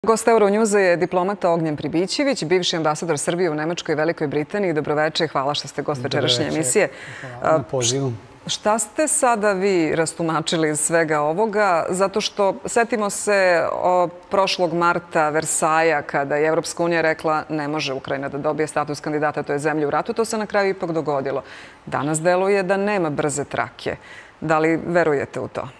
Gost Euronjuza je diplomata Ognjen Pribićević, bivši ambasador Srbije u Nemačkoj i Velikoj Britaniji. Dobroveče i hvala što ste gost večerašnje emisije. Hvala na pozivu. Šta ste sada vi rastumačili iz svega ovoga? Zato što setimo se prošlog marta Versaja kada je Evropska unija rekla ne može Ukrajina da dobije status kandidata, to je zemlja u ratu. To se na kraju ipak dogodilo. Danas deluje da nema brze trake. Da li verujete u to?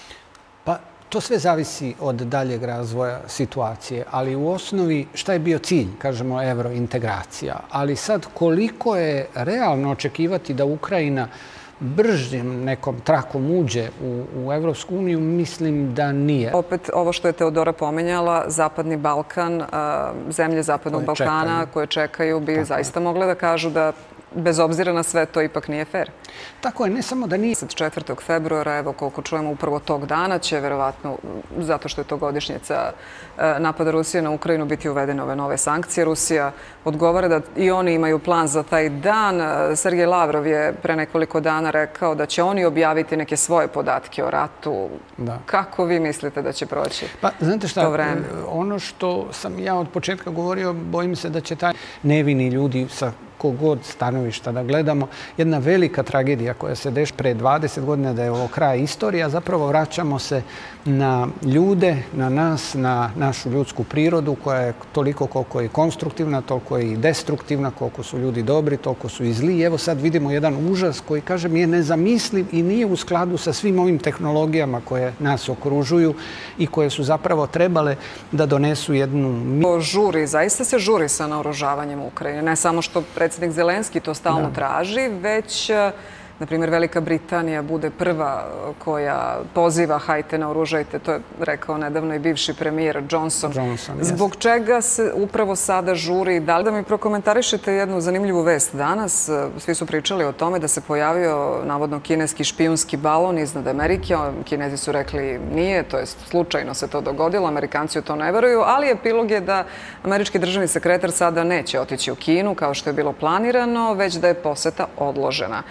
Pa to sve zavisi od daljeg razvoja situacije, ali u osnovi šta je bio cilj, kažemo, evrointegracija. Ali sad koliko je realno očekivati da Ukrajina bržim nekom trakom uđe u Evropsku uniju, mislim da nije. Opet ovo što je Teodora pomenjala, Zapadni Balkan, zemlje Zapadnog Balkana koje čekaju bi zaista mogle da kažu da bez obzira na sve to ipak nije fair. Tako je, ne samo da nije. 4. februara, evo koliko čujemo upravo tog dana će verovatno, zato što je to godišnjica napada Rusije na Ukrajinu, biti uvedene ove nove sankcije. Rusija odgovara da i oni imaju plan za taj dan. Sergej Lavrov je pre nekoliko dana rekao da će oni objaviti neke svoje podatke o ratu. Kako vi mislite da će proći to vreme? Pa, znate šta, ono što sam ja od početka govorio, bojim se da će taj nevini ljudi sa kogod stanovišta da gledamo, jedna velika tragedija koja se dešava pre 20 godina da je ovo kraj istorije, a zapravo vraćamo se na ljude, na nas, na našu ljudsku prirodu koja je toliko koliko je konstruktivna, toliko je i destruktivna, koliko su ljudi dobri, toliko su i zli. I evo sad vidimo jedan užas koji, kažem, je nezamisliv i nije u skladu sa svim ovim tehnologijama koje nas okružuju i koje su zapravo trebale da donesu jednu... Žuri, zaista se žuri sa naoružavanjem Ukrajine. Ne samo što predsjednik Zelenski to stalno traži, već, na primjer, Velika Britanija bude prva koja poziva hajte naoružajte, to je rekao nedavno i bivši premijer Johnson. Zbog čega se upravo sada žuri? Da li da mi prokomentarišete jednu zanimljivu vest danas? Svi su pričali o tome da se pojavio navodno kineski špijunski balon iznad Amerike. Kinezi su rekli nije, to je slučajno se to dogodilo, Amerikanci u to ne veruju, ali epilog je da američki državni sekretar sada neće otići u Kinu kao što je bilo planirano, već da je poseta odložena.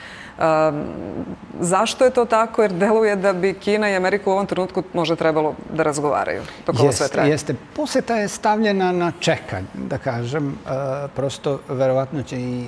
Zašto je to tako? Jer deluje da bi Kina i Amerika u ovom trenutku možda trebalo da razgovaraju dok ovo sve traje. Jeste. Poseta je stavljena na čekanje, da kažem. Prosto, verovatno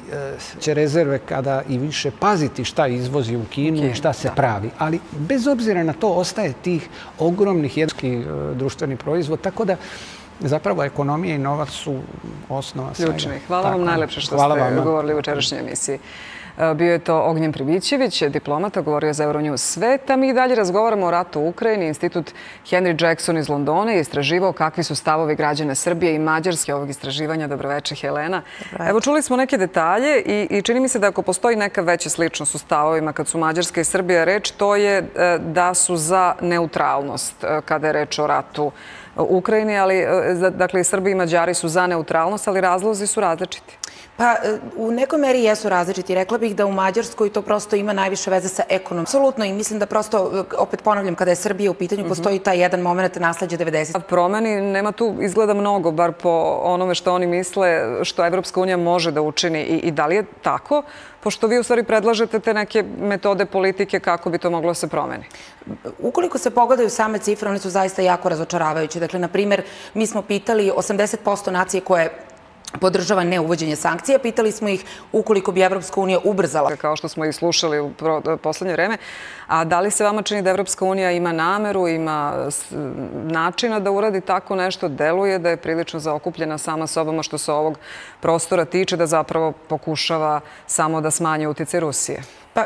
će rezerve kada i više paziti šta izvozi u Kinu i šta se pravi. Ali bez obzira na to ostaje tih ogromnih društveni proizvod, tako da zapravo ekonomija i novac su osnova svega. Ključni. Hvala vam najlepše što ste govorili u večerašnjoj emisiji. Bio je to Ognjen Pribićević, diplomata, govorio za Euronews Sveta. Mi dalje razgovaramo o ratu u Ukrajini. Institut Henry Jackson iz Londona je istraživao kakvi su stavovi građana Srbije i Mađarske ovog istraživanja. Dobroveče, Helena. Evo, čuli smo neke detalje i čini mi se da ako postoji neka veća sličnost u stavovima kad su Mađarska i Srbija reč, to je da su za neutralnost kada je reč o ratu u Ukrajini, ali dakle i Srbi i Mađari su za neutralnost, ali razlozi su različiti. Pa u nekoj meri jesu različiti. Rekla bih da u Mađarskoj to prosto ima najviše veze sa ekonomom. Apsolutno, i mislim da prosto, opet ponavljam, kada je Srbija u pitanju, postoji taj jedan moment nasleđa 90. Promeni nema tu izgleda mnogo, bar po onome što oni misle, što Evropska unija može da učini. I da li je tako? Pošto vi u stvari predlažete te neke metode politike kako bi to moglo da se promeni. Ukoliko se pogledaju same cifre, one su zaista jako razočaravajuće. Dakle, na primjer, mi smo pitali 80% nacije koje podržava neuvođenje sankcija. Pitali smo ih ukoliko bi Evropska unija ubrzala. Kao što smo i slušali u poslednje vreme. A da li se vama čini da Evropska unija ima nameru, ima načina da uradi tako nešto? Deluje da je prilično zaokupljena sama sobama što se ovog prostora tiče, da zapravo pokušava samo da smanji uticaj Rusije.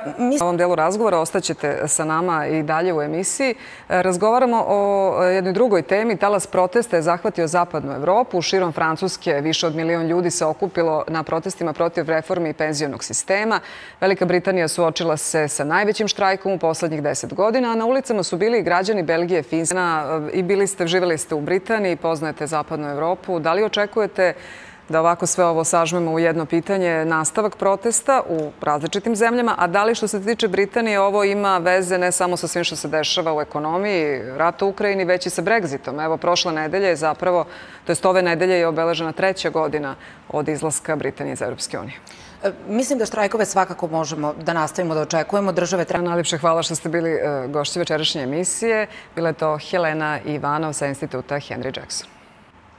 U ovom delu razgovora ostaćete sa nama i dalje u emisiji. Razgovaramo o jednoj drugoj temi. Talas protesta je zahvatio zapadnu Evropu. Širom Francuske više od 1 milion ljudi se okupilo na protestima protiv reformi penzionog sistema. Velika Britanija suočila se sa najvećim štrajkom u poslednjih 10 godina, a na ulicama su bili i građani Belgije, Finske. I živjeli ste u Britaniji, poznajete zapadnu Evropu. Da li očekujete da ovako sve ovo sažmemo u jedno pitanje, nastavak protesta u različitim zemljama, a da li što se tiče Britanije ovo ima veze ne samo sa svim što se dešava u ekonomiji, rata u Ukrajini, već i sa Brexitom? Evo, prošle nedelje je zapravo, to jest ove nedelje je obeležena 3. godina od izlaska Britanije iz Evropske unije. Mislim da štrajkove svakako možemo da nastavimo da očekujemo. Države treba... Najlepše hvala što ste bili gošći večerašnje emisije. Bila je to Helena Ivanov sa Instituta Henry Jackson.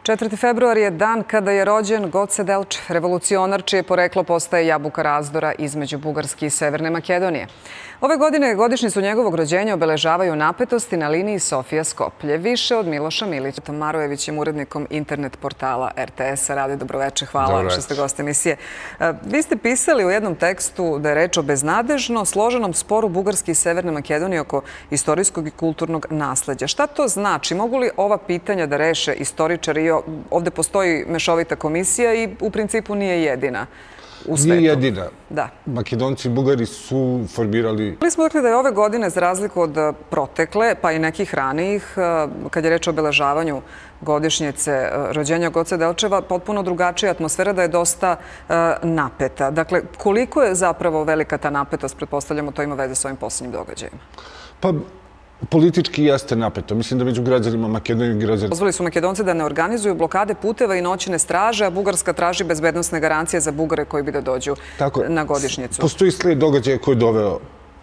4. februar je dan kada je rođen Goce Delčev, revolucionar čije poreklo postaje jabuka razdora između Bugarske i Severne Makedonije. Ove godine godišnjicu njegovog rođenja obeležavaju napetosti na liniji Sofija-Skoplje. Više od Miloša Milića. Marojevićem, urednikom internet portala RTS-a. Rade, dobroveče, hvala što ste gost emisije. Vi ste pisali u jednom tekstu da je reč o beznadežno složenom sporu Bugarske i Severne Makedonije oko istorijskog i kulturnog nasleđa. Šta to znači? Mogu li ova pitanja da reše istoričari? Ovde postoji mešovita komisija i u principu nije jedina u svetu. Nije jedina. Da. Makedonci i Bugari su formirali... Mi smo rekli da je ove godine, za razliku od protekle, pa i nekih ranijih, kad je reč o obeležavanju godišnjice rođenja Goce Delčeva, potpuno drugačija atmosfera, da je dosta napeta. Dakle, koliko je zapravo velika ta napetost, pretpostavljamo, to ima veze s ovim posljednjim događajima? Pa, politički jeste napeto. Mislim da među građanima Makedonije i građanima... Pozvali su Makedonci da ne organizuju blokade puteva i noćne straže, a Bugarska traži bezbednosne garancije za Bugare koji bi da dođu na godišnjicu. Postoji slijed događaja koji je doveo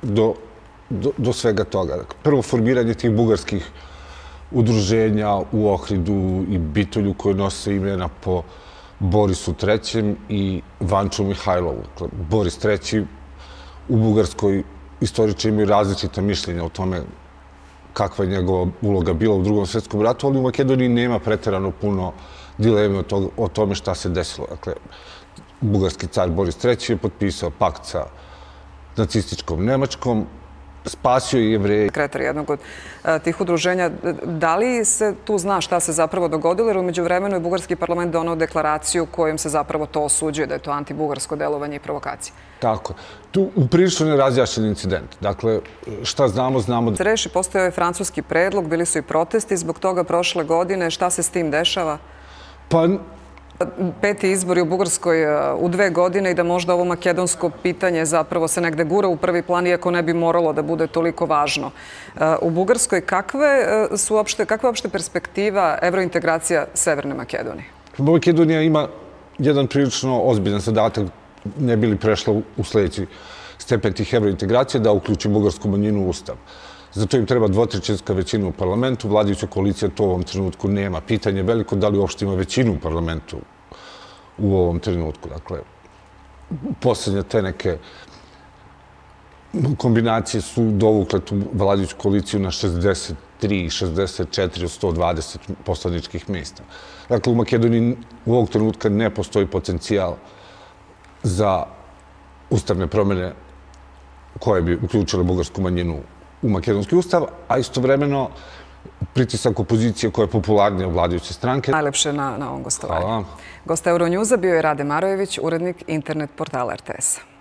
do svega toga. Prvo, formiranje tih bugarskih udruženja u Ohridu i Bitolju koje nose imena po Borisu III. I Vanču Mihajlovu. Boris III. U bugarskoj istoričari imaju različita mišljenja o tome kakva je njegova uloga bila u Drugom svjetskom ratu, ali u Makedoniji nema preterano puno dileme o tome šta se desilo. Dakle, bugarski car Boris III. Je potpisao pakt sa nacističkom Nemačkom, spasio je Jevreje. Sekretar jednog od tih udruženja, da li se tu zna šta se zapravo dogodilo, jer umeđu vremenu je Bugarski parlament donao deklaraciju kojom se zapravo to osuđuje, da je to antibugarsko delovanje i provokacija? Tako. Tu uprilično nerazjašnjen incident. Dakle, šta znamo, znamo... Da se reši, postoji ovaj francuski predlog, bili su i protesti zbog toga prošle godine. Šta se s tim dešava? Pa... 5. izbori u Bugarskoj u 2 godine i da možda ovo makedonsko pitanje zapravo se negde gura u prvi plan, iako ne bi moralo da bude toliko važno. U Bugarskoj kakva je uopšte perspektiva evrointegracija Severne Makedonije? Makedonija ima jedan prilično ozbiljan zadatak, ne bi li prešla u sljedeći stepen tih evrointegracija, da uključi bugarsku manjinu u ustav. Zato im treba 2/3 većina u parlamentu. Vladajuća koalicija to u ovom trenutku nema. Pitanje je veliko da li uopšte ima većinu u parlamentu u ovom trenutku. Dakle, posljednje te neke kombinacije su dovukle tu vladajuću koaliciju na 63 i 64 od 120 poslaničkih mjesta. Dakle, u Makedoniji u ovog trenutka ne postoji potencijal za ustavne promjene koje bi uključile bugarsku manjinu u makedonski ustav, a istovremeno pritisak opozicije koja je popularnija u vladajuće stranke. Najlepše na ovom gostovanju. Hvala. Gost Euronjuza bio je Rade Marojević, urednik internet portala RTS-a.